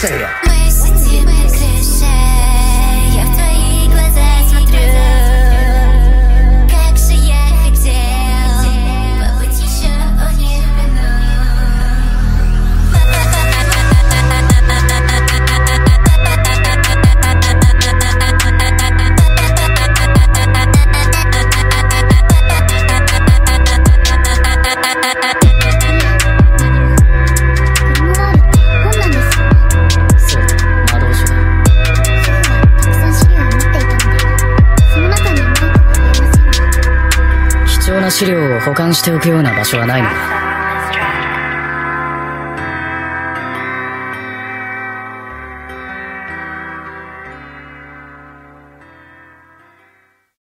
Say it. Мы сидим на крыше, я в твои глаза смотрю. Как же я хотел побыть еще у них貴重な資料を保管しておくような場所はないのか。